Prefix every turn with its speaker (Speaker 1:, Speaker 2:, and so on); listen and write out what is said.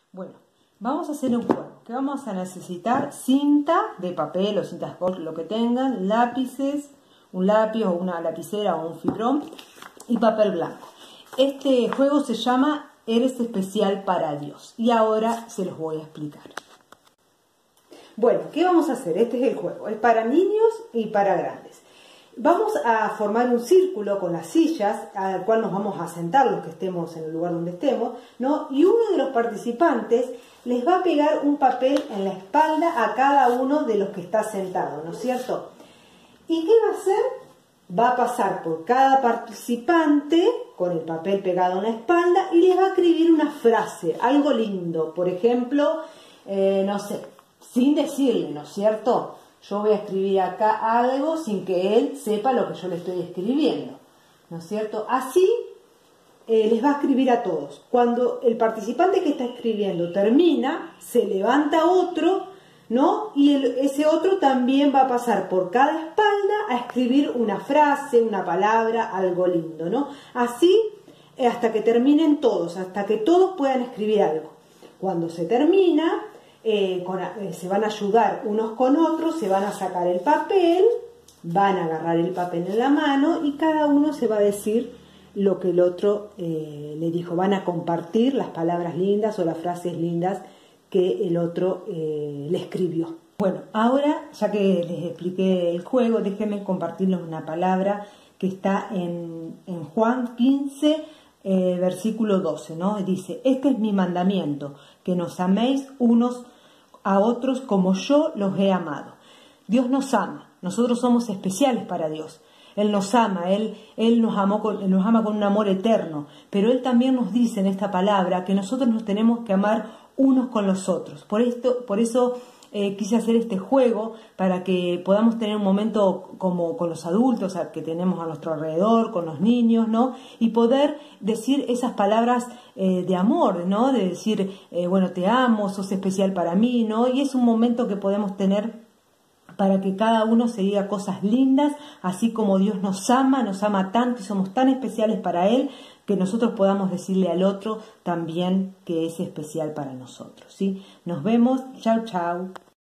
Speaker 1: Bueno, vamos a hacer un juego, que vamos a necesitar cinta de papel o cinta scotch, lo que tengan, lápices, un lápiz o una lapicera o un fibrón y papel blanco. Este juego se llama Eres especial para Dios y ahora se los voy a explicar. Bueno, ¿qué vamos a hacer? Este es el juego, es para niños y para grandes. Vamos a formar un círculo con las sillas al cual nos vamos a sentar los que estemos en el lugar donde estemos, ¿no? Y uno de los participantes les va a pegar un papel en la espalda a cada uno de los que está sentado, ¿no es cierto? ¿Y qué va a hacer? Va a pasar por cada participante con el papel pegado en la espalda y les va a escribir una frase, algo lindo, por ejemplo, no sé, sin decirle, ¿no es cierto? Yo voy a escribir acá algo sin que él sepa lo que yo le estoy escribiendo, ¿no es cierto? Así les va a escribir a todos. Cuando el participante que está escribiendo termina, se levanta otro, ¿no? Y ese otro también va a pasar por cada espalda a escribir una frase, una palabra, algo lindo, ¿no? Así hasta que terminen todos, hasta que todos puedan escribir algo. Cuando se termina, se van a ayudar unos con otros, se van a sacar el papel, van a agarrar el papel en la mano y cada uno se va a decir lo que el otro le dijo. Van a compartir las palabras lindas o las frases lindas que el otro le escribió. Bueno, ahora ya que les expliqué el juego, déjenme compartirles una palabra que está en Juan 15, versículo 12, ¿no? Dice: este es mi mandamiento, que nos améis unos a otros como yo los he amado. Dios nos ama, nosotros somos especiales para Dios. Él nos ama, Él nos ama con un amor eterno, pero Él también nos dice en esta palabra que nosotros nos tenemos que amar unos con los otros. Por eso quise hacer este juego, para que podamos tener un momento como con los adultos que tenemos a nuestro alrededor, con los niños, ¿no? Y poder decir esas palabras de amor, ¿no? De decir, bueno, te amo, sos especial para mí, ¿no? Y es un momento que podemos tener para que cada uno se diga cosas lindas, así como Dios nos ama tanto y somos tan especiales para Él, que nosotros podamos decirle al otro también que es especial para nosotros, ¿sí? Nos vemos, chau, chau.